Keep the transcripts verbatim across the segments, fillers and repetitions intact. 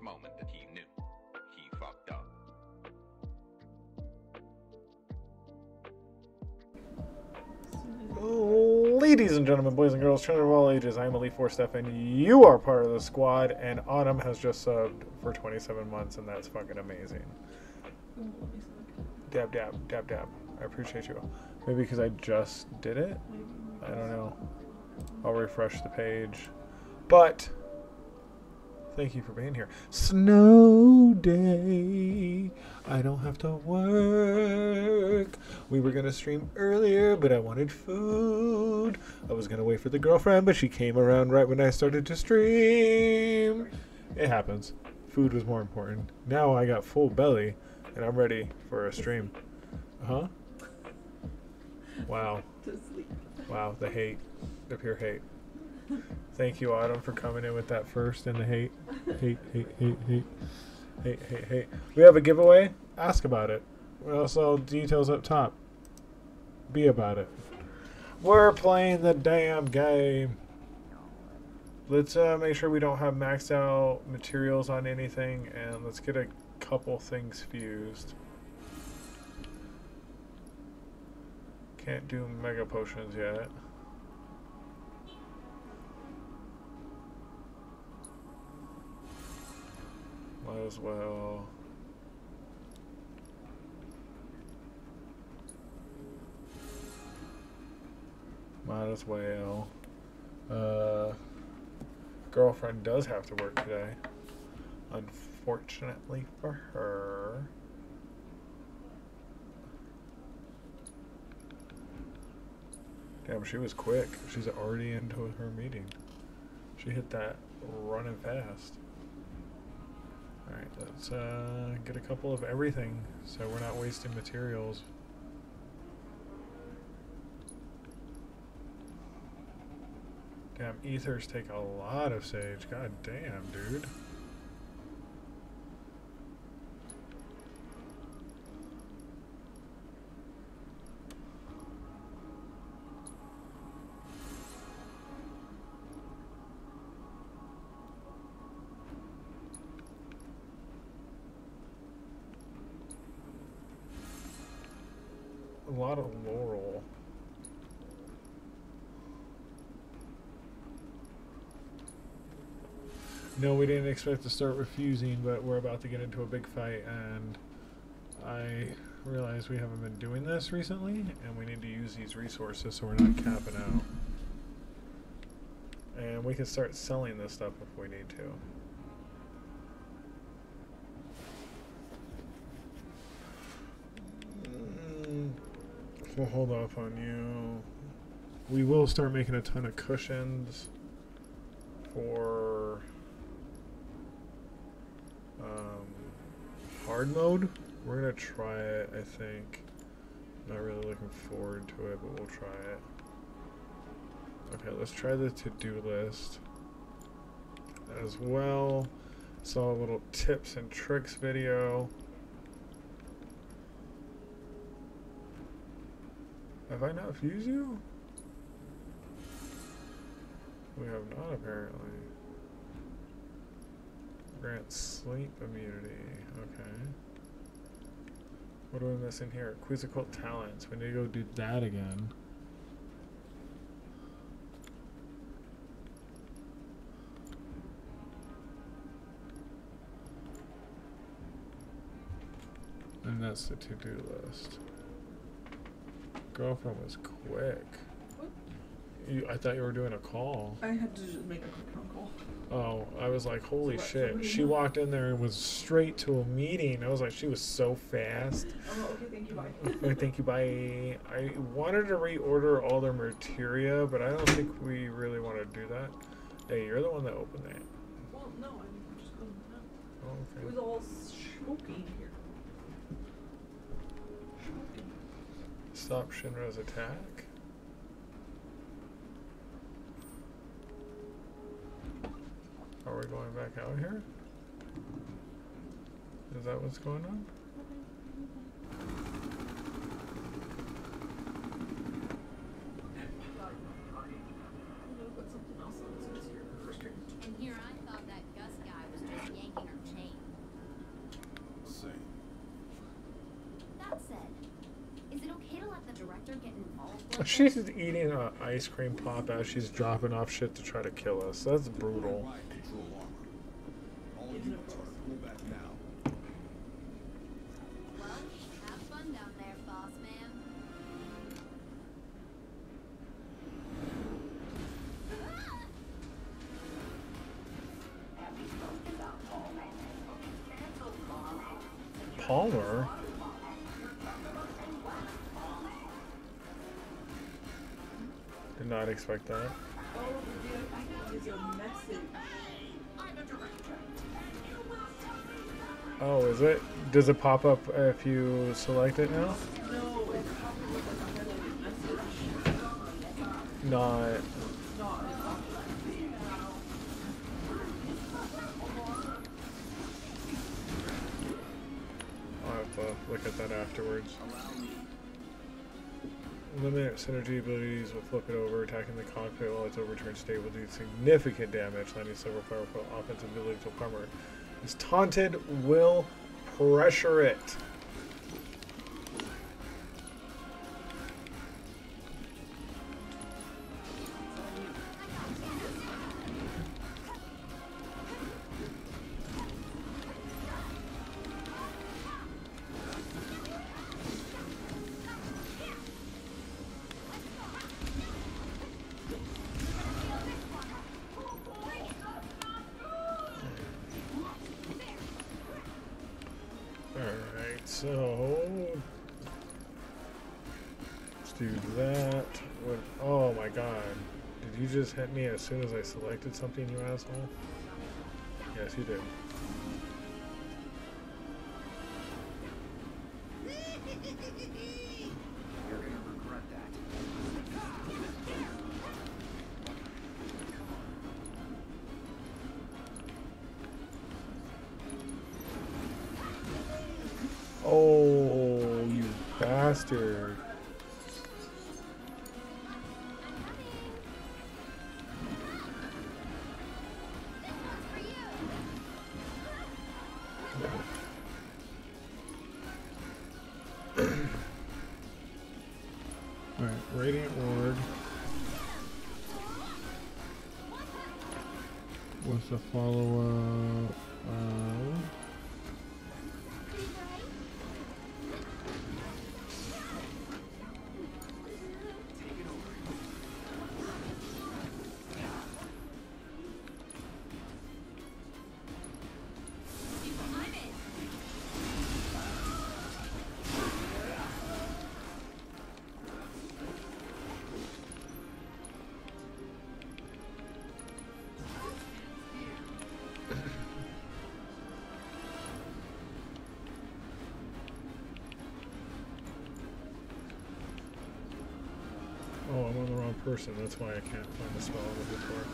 moment that he knew he fucked up. Ladies and gentlemen, boys and girls, children of all ages, I'm Elite Four Stefan. You are part of the squad, and Autumn has just subbed for twenty-seven months, and that's fucking amazing. Dab, dab, dab, dab. I appreciate you. Maybe because I just did it? I don't know. I'll refresh the page. But thank you for being here. Snow day. I don't have to work. We were going to stream earlier, but I wanted food. I was going to wait for the girlfriend, but she came around right when I started to stream. It happens. Food was more important. Now I got full belly, and I'm ready for a stream. Huh? Wow. Wow, the hate. The pure hate. Thank you, Autumn, for coming in with that first and the hate. Hate, hate, hate, hate. Hate, hate, hate. We have a giveaway. Ask about it. Also, details up top. Be about it. We're playing the damn game. Let's uh, make sure we don't have maxed out materials on anything, and let's get a couple things fused. Can't do mega potions yet. Might as well. Might as well. Uh, girlfriend does have to work today. Unfortunately for her. Damn, she was quick. She's already into her meeting. She hit that running fast. Alright, let's uh, get a couple of everything so we're not wasting materials. Damn, ethers take a lot of sage. God damn, dude. A lot of laurel. No, we didn't expect to start refusing, but we're about to get into a big fight, and I realize we haven't been doing this recently, and we need to use these resources so we're not capping out. And we can start selling this stuff if we need to. We'll hold off on you. We will start making a ton of cushions for um, hard mode. We're gonna try it, I think. Not really looking forward to it, but we'll try it. Okay, let's try the to-do list as well. Saw a little tips and tricks video. Have I not fused you? We have not, apparently. Grant sleep immunity. Okay. What are we missing here? Quizzical talents. We need to go do that again. And that's the to-do list. Girlfriend was quick. What? You, I thought you were doing a call. I had to just make a quick phone call. Oh, I was like, holy So what, shit. somebody She know? walked in there and was straight to a meeting. I was like, she was so fast. Oh, okay, thank you, bye. Okay, thank you, bye. I wanted to reorder all their materia, but I don't think we really want to do that. Hey, you're the one that opened that. Well, no, I'm just going to Oh, It was okay. all smoky here. Smoky. Stop Shinra's attack. Are we going back out here? Is that what's going on? Put something else on so it's here for stream. And here I thought that Gus guy was just yanking our chain. that said, is it okay to let the director get involved like She's eating an ice cream pop as she's dropping off shit to try to kill us. That's brutal. Right control armor. All Yes, you of course. pull back now. Well, have fun down there, boss man. Palmer? Did not expect that. Oh, the V I P is a message. Oh, is it? Does it pop up if you select it now? No, it's probably like a highlighted message. Not. It's not. It's not. I'll have to look at that afterwards. Limit synergy abilities will flip it over, attacking the cockpit while its overturned state will do significant damage, landing several powerful offensive abilities to Palmer. Is taunted, will pressure it. Alright, so let's do that. What, oh my god. Did you just hit me as soon as I selected something, you asshole? Yes, you did. You're gonna regret that. Oh, you bastard. Alright, Radiant Ward. What's the follow-up? Uh, Oh, I'm on the wrong person. That's why I can't find the spell I'm looking for.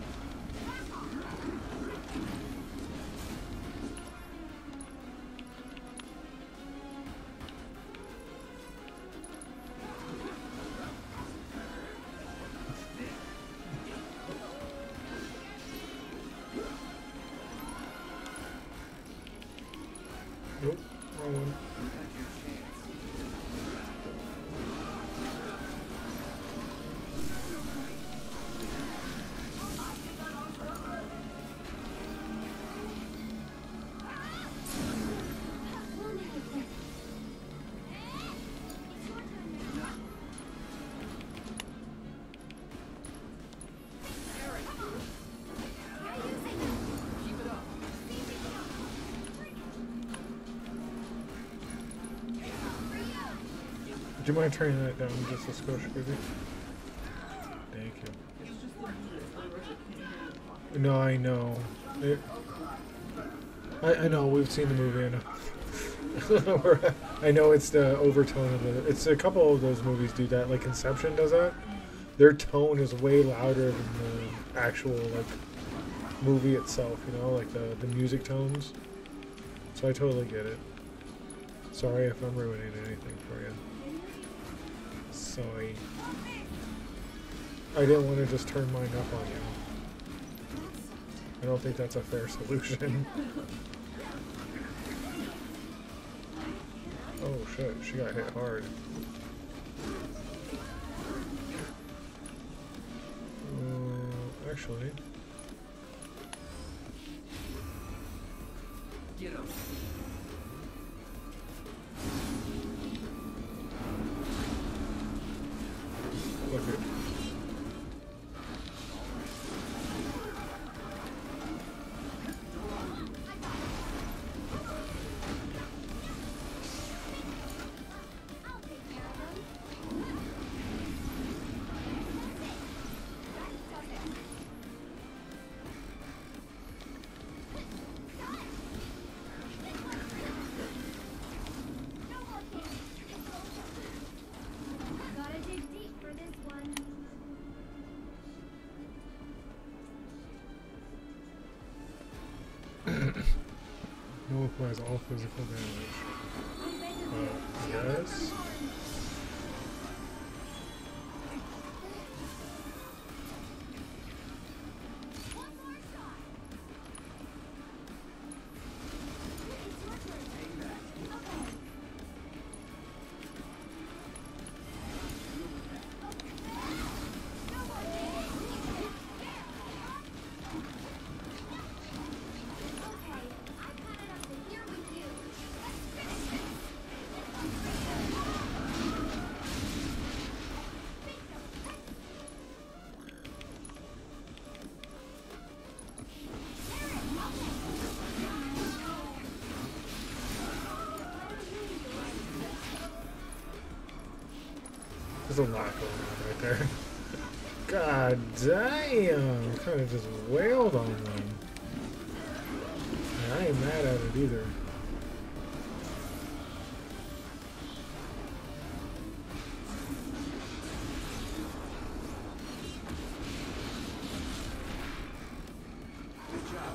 Nope, wrong one. Would you mind turning that down just a skosh, baby? Thank you. It's just the music. Otherwise, I can't hear you talking. No, I know. It, I, I know, we've seen the movie, I know. We're- I know it's the overtone of the... It's a couple of those movies do that, like Inception does that. Their tone is way louder than the actual, like, movie itself, you know? Like, the, the music tones. So I totally get it. Sorry if I'm ruining anything for you. Sorry. I didn't want to just turn mine up on you. I don't think that's a fair solution. Oh. Oh shit, she got hit hard. Uh, actually, Get him. look at. I'll take care of them. Gotta dig deep for this one. No applies all physical damage. Uh, yes. One more shot. It's your turn. Okay. No more Okay, I cut it up to here with you. Let's finish this. There's a lot going on right there. God damn! Kind of just wailed on them. And I ain't mad at it either. Good job.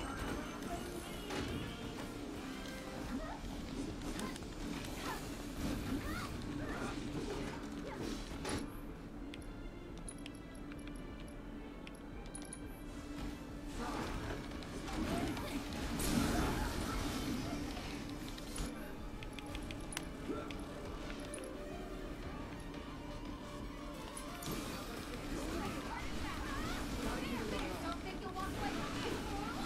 Don't think you'll walk away from me.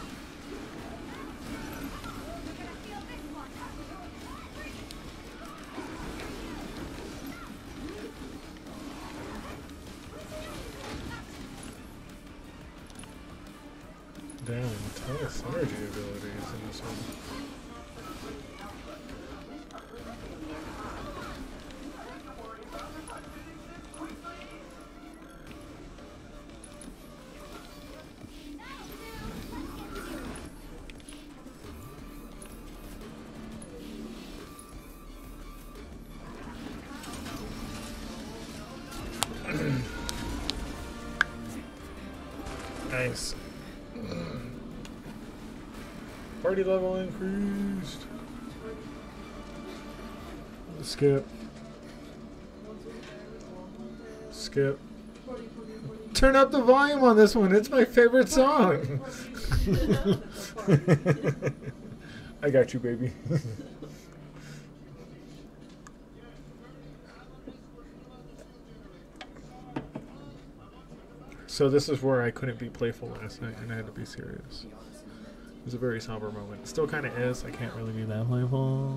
You're gonna feel this one. Damn, a ton of synergy abilities in this one. Nice. Party level increased. Skip. Skip. Turn up the volume on this one. It's my favorite song. I got you, baby. So this is where I couldn't be playful last night and I had to be serious. It was a very somber moment. Still kind of is. I can't really be that playful.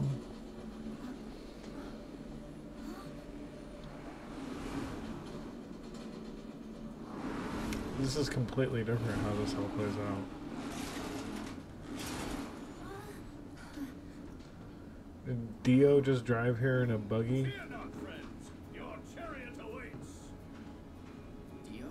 This is completely different how this all plays out. Did Dio just drive here in a buggy? Fear not, friends. Your chariot awaits. Dio?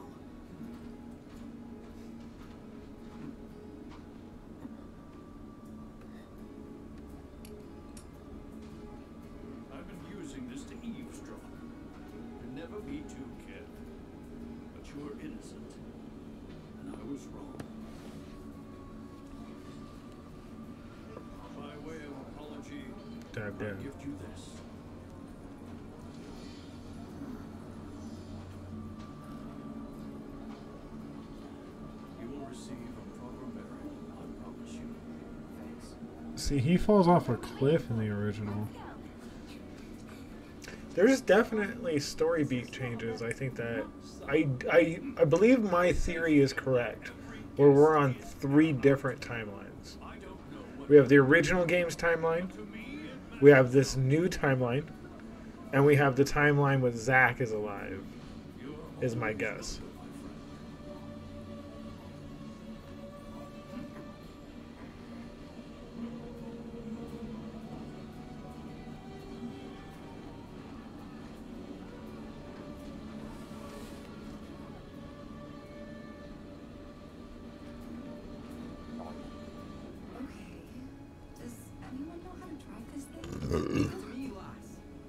I've been using this to eavesdrop. And never be too careful. But you were innocent. And I was wrong. By way of apology, Dab I dab. gift you this. You will receive a proper burial, I promise you. Thanks. See, he falls off a cliff in the original. There's definitely story beat changes. I think that I, I I believe my theory is correct, where we're on three different timelines. We have the original game's timeline, we have this new timeline, and we have the timeline with Zack is alive, is my guess. Does anyone know how to drive this thing? Me lots.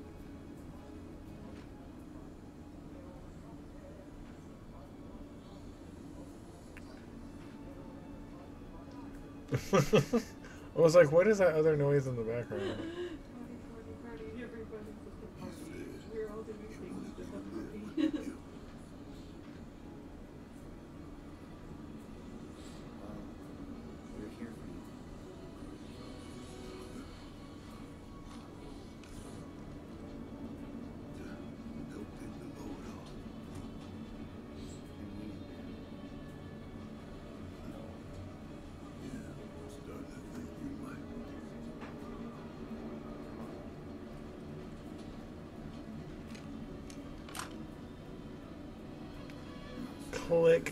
I was like, what is that other noise in the background? Party, party, party. Everybody's at the party. We're all doing things at the party. Well, we're here for you. I mean, Click.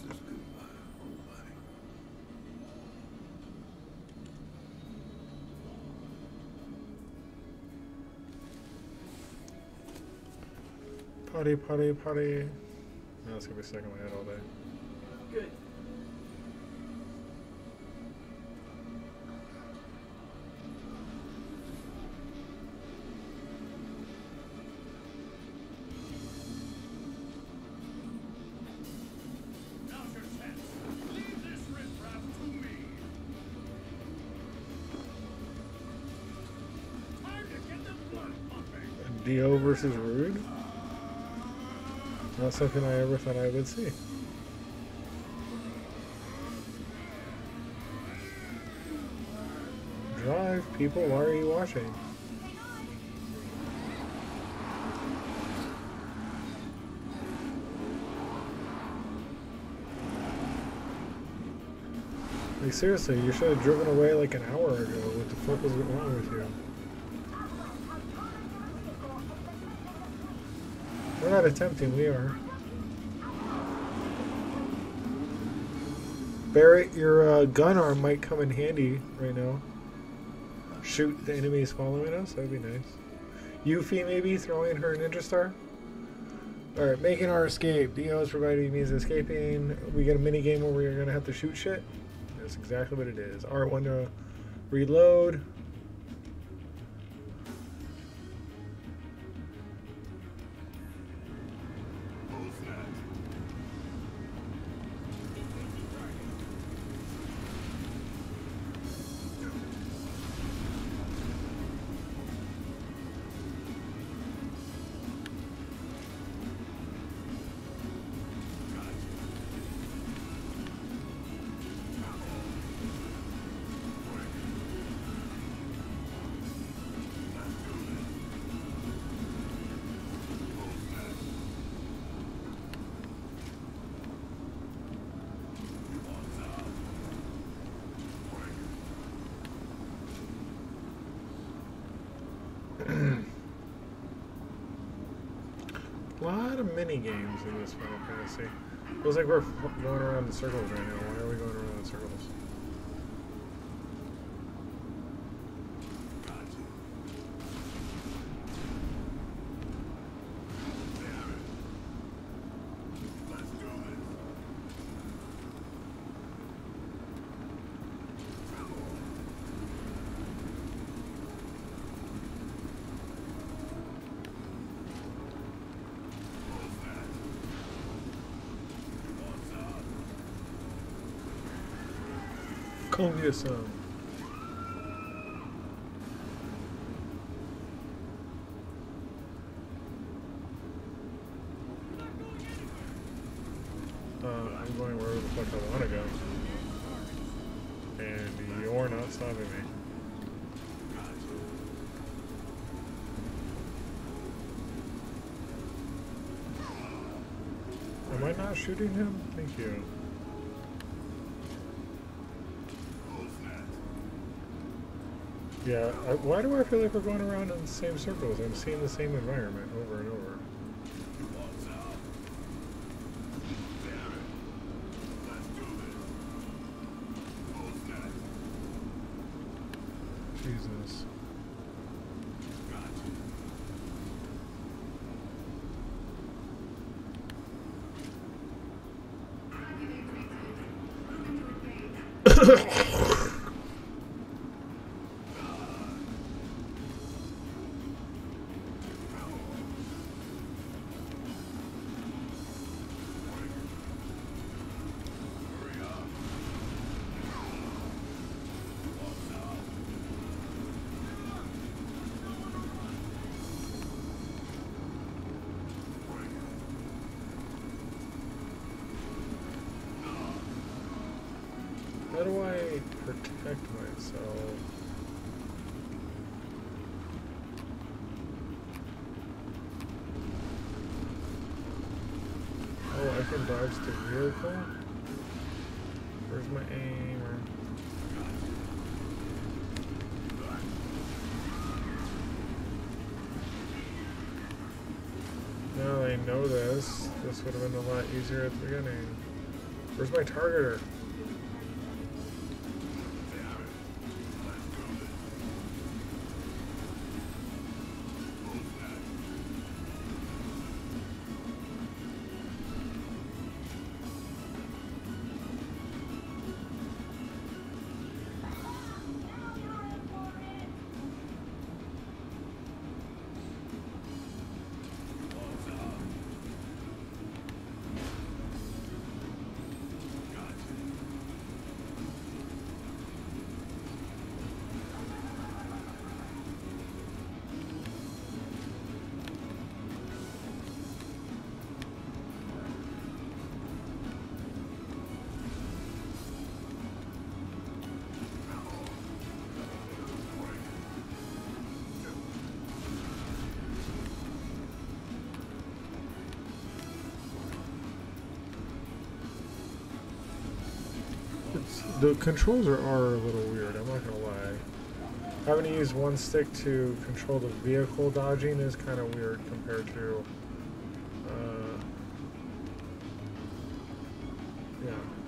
Potty, potty, potty. Now it's gonna be stuck in my head all day. Good. Now's your chance. Leave this riffraff to me. Time to get the blood pumping. Dio versus Rude? Not something I ever thought I would see. Drive, people. Why are you watching? Like, seriously, you should have driven away like an hour ago. What the fuck was wrong with you? We're not attempting, we are. Barrett, your uh, gun arm might come in handy right now. Shoot the enemies following us, that'd be nice. Yuffie maybe throwing her ninja star. Alright, making our escape. Dio is providing means of escaping. We get a mini game where we're gonna have to shoot shit. That's exactly what it is. R one to reload. A lot of mini games in this Final Fantasy. Feels like we're f- going around in circles right now. Why are we going around in circles? Kongia-san. Uh, I'm going wherever the fuck I want to go. And you're not stopping me. not shooting him? Thank you. Yeah, I, why do I feel like we're going around in the same circles? I'm seeing the same environment over and over. Jesus. How do I protect myself? Oh, I can dodge the vehicle? Where's my aim? Or... Now I know this. This would have been a lot easier at the beginning. Where's my targeter? The controls are, are a little weird, I'm not gonna lie. Having to use one stick to control the vehicle dodging is kind of weird compared to, uh, yeah.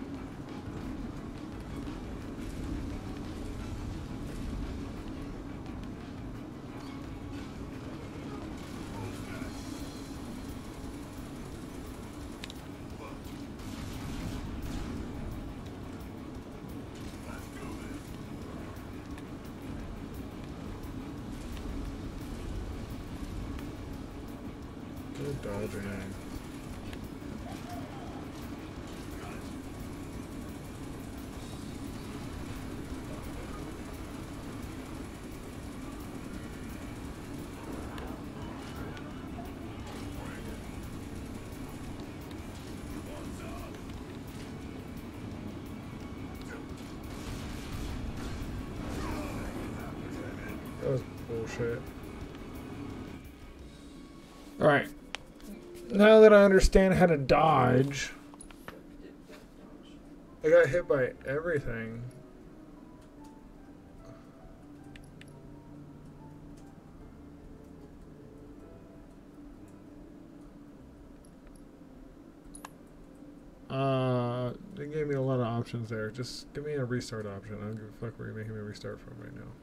Good dodging. That was bullshit. Alright. Now that I understand how to dodge, I got hit by everything. Uh, they gave me a lot of options there. Just give me a restart option. I don't give a fuck where you're making me restart from right now.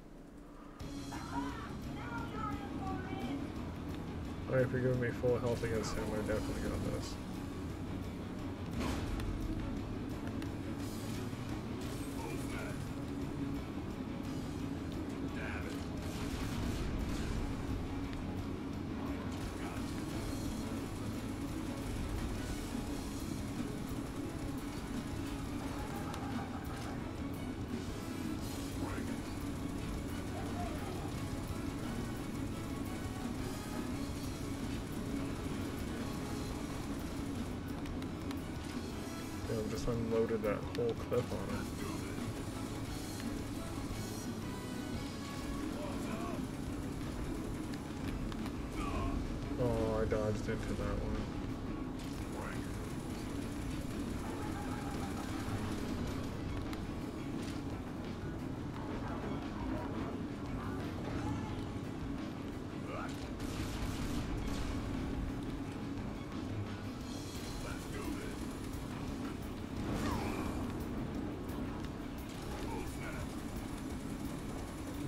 Alright, if you're giving me full health against him, I definitely got this. Just unloaded that whole clip on it. Oh, I dodged into that one.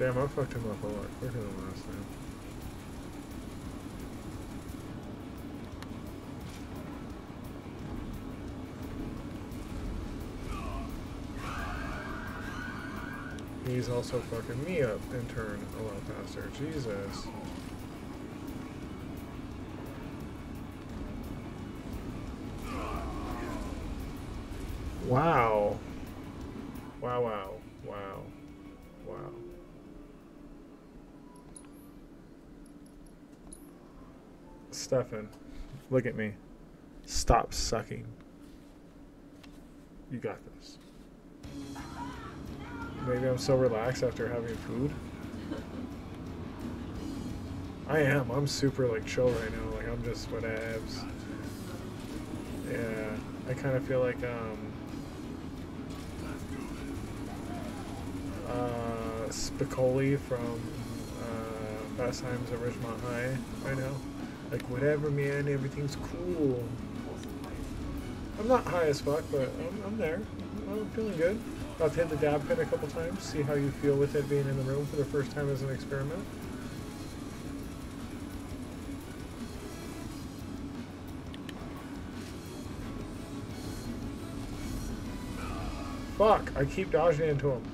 Damn, I fucked him up a lot quicker than last time. He's also fucking me up in turn a lot faster. Jesus. Wow. Wow, wow, wow, wow. Stefan, look at me. Stop sucking. You got this. Maybe I'm so relaxed after having food. I am. I'm super like chill right now. Like I'm just whatevs. Yeah. I kind of feel like um uh Spicoli from uh, Fast Times at Ridgemont High right now. Like whatever, man. Everything's cool. I'm not high as fuck, but I'm, I'm there. I'm feeling good. About to hit the dab pin a couple times, see how you feel with it being in the room for the first time as an experiment. Fuck, I keep dodging into him.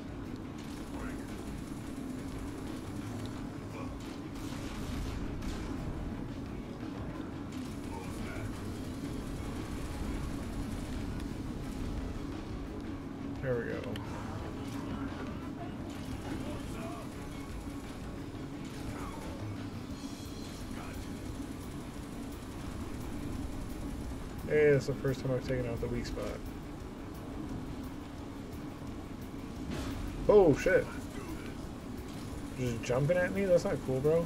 There we go. Hey, it's the first time I've taken out the weak spot. Oh shit. Just jumping at me? That's not cool, bro.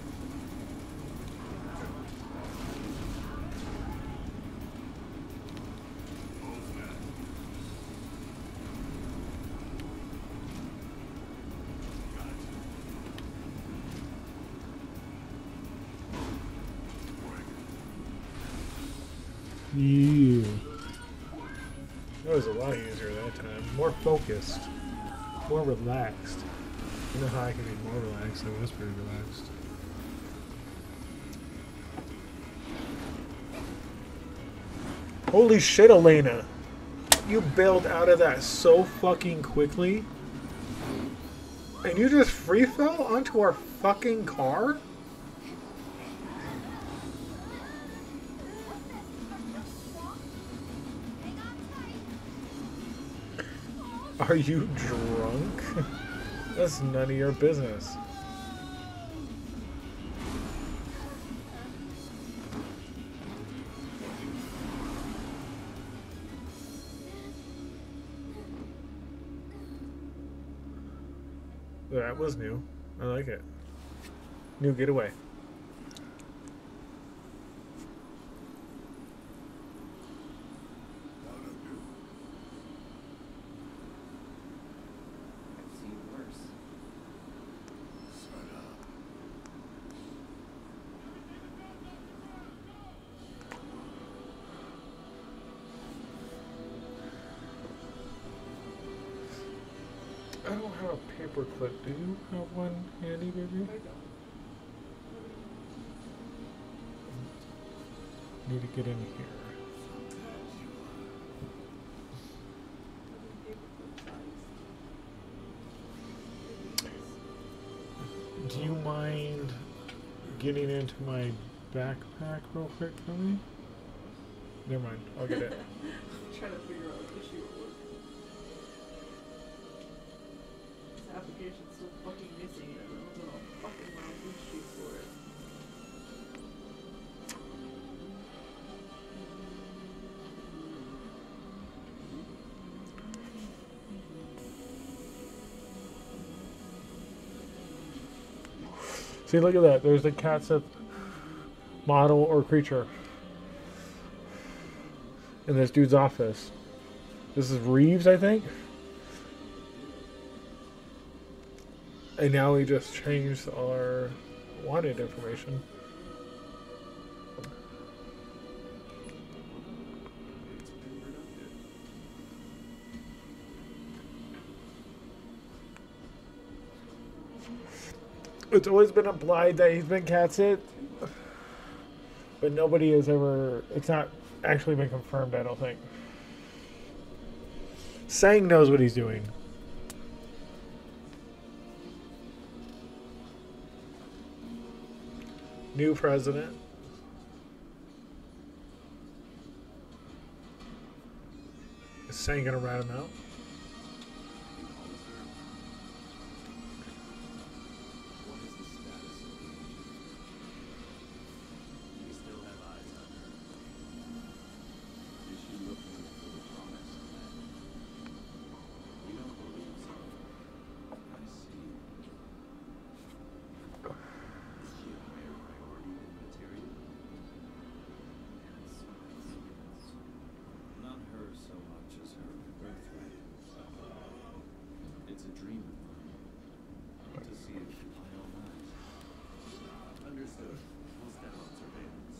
Yeah. That was a lot easier that time. More focused. More relaxed. You know how I can be more relaxed? I was pretty relaxed. Holy shit, Elena! You bailed out of that so fucking quickly. And you just free fell onto our fucking car? Are you drunk? That's none of your business. That was new. I like it. New getaway. I've seen worse. I don't have a paper clip. Do you have one handy, baby? I don't. Need to get in here. Do you mind getting into my backpack real quick for me? Never mind. I'll get it. Trying to figure out what issue it was. This application's so fucking missing and everyone's on a fucking wild goose chase for it. See, look at that. There's the cat Sith model or creature in this dude's office. This is Reeves, I think. And now we just changed our wanted information. It's always been implied that he's been catsit, but nobody has ever. It's not actually been confirmed, I don't think. Sang knows what he's doing. New president. Is Sang gonna rat him out? What is the status of the agent? We still have eyes on her. Is she looking for the promised land? We don't believe so. I see. Is she a higher priority than material? Not her so much as her birthright. It's a dream of mine. To see if I don't mind. Understood. We'll stand on surveillance.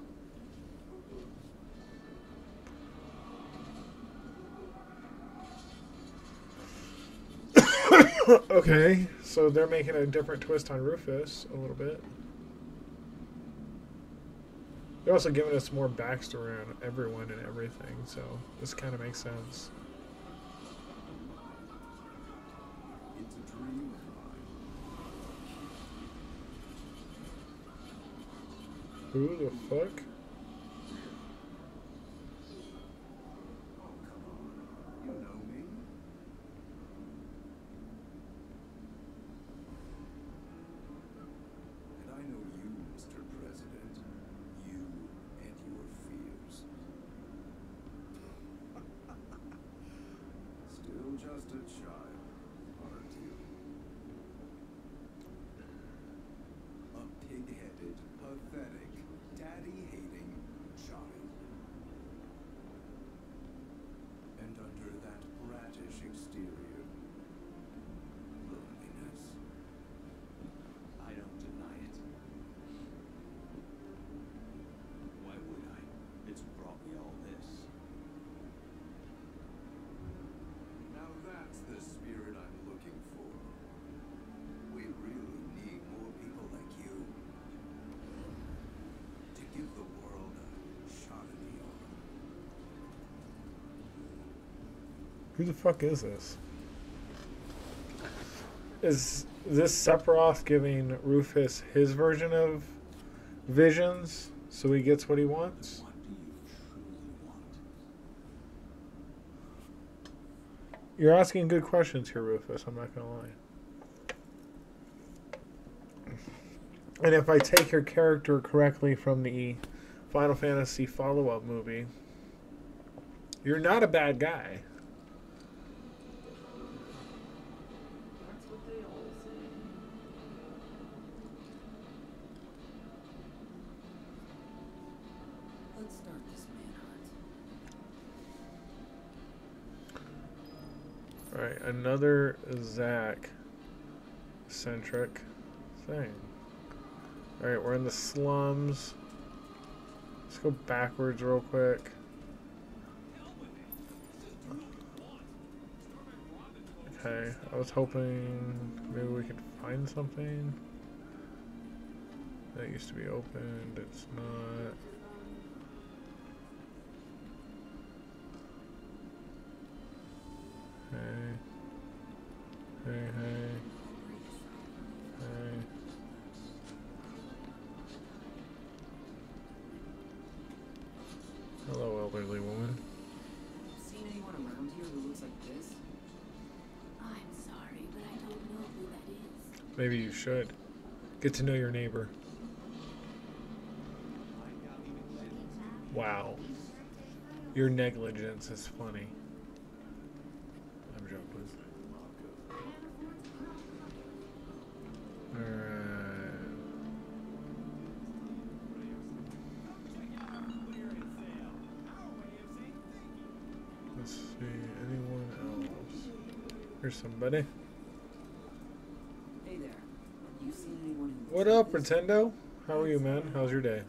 Okay, so they're making a different twist on Rufus a little bit. They're also giving us more backstory on everyone and everything, so this kind of makes sense. It's a dream of mine. Who the fuck? Oh, come on. You know me? And I know you, Mister President. You and your fears. Still just a child, aren't you? A pig-headed, pathetic, daddy-hating child. And under that bratish exterior, loneliness. I don't deny it. Why would I? It's brought me all this. Now that's the spirit I'm looking for. We really need more people like you. To give the world a shot in the arm. Who the fuck is this? Is this Sephiroth giving Rufus his version of visions so he gets what he wants? What do you truly want? You're asking good questions here, Rufus. I'm not gonna lie. And if I take your character correctly from the Final Fantasy follow-up movie, you're not a bad guy. That's what they all say. Let's start this manhunt. Alright, another Zack centric thing. Alright, we're in the slums. Let's go backwards real quick. Okay, I was hoping maybe we could find something. That used to be opened, it's not. Hey. Hey, hey. Hey. Hello, elderly woman. Seen anyone around here who looks like this? I'm sorry, but I don't know who that is. Maybe you should. Get to know your neighbor. Wow. Your negligence is funny. I'm joking. Alright. Let's see. Anyone else? Here's somebody. Hey there. You seen anyone who looks What like up, this? Pretendo? How are you, man? How's your day?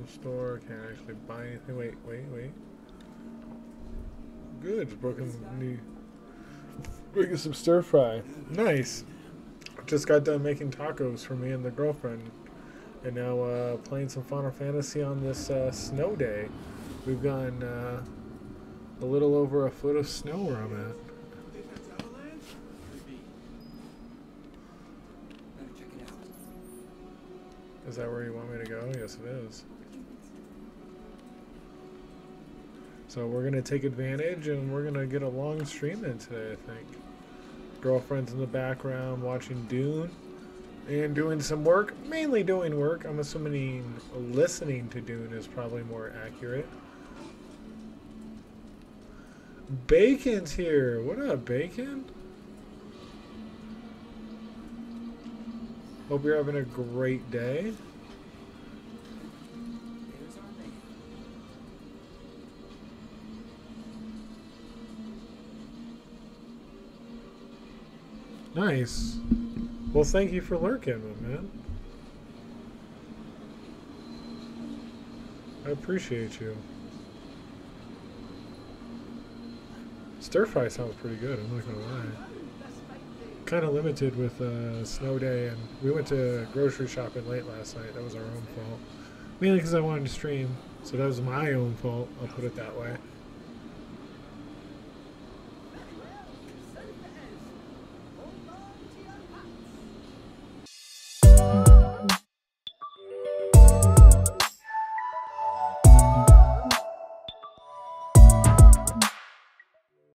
store. Can't actually buy anything. Wait, wait, wait. Good. Just broken the bringing some stir fry. Nice. Just got done making tacos for me and the girlfriend, and now uh, playing some Final Fantasy on this uh, snow day. We've gotten uh, a little over a foot of snow where I'm at. Think that's avalanche? Could be. Better check it out. Is that where you want me to go? Yes, it is. So we're going to take advantage, and we're going to get a long stream in today, I think. Girlfriend's in the background watching Dune and doing some work. Mainly doing work. I'm assuming listening to Dune is probably more accurate. Bacon's here. What up, Bacon? Hope you're having a great day. There's our man. Nice. Well, thank you for lurking, my man. I appreciate you. Stir fry sounds pretty good, I'm not gonna lie. Kind of limited with uh, snow day, and we went to grocery shopping late last night. That was our own fault. Mainly because I wanted to stream, so that was my own fault, I'll put it that way.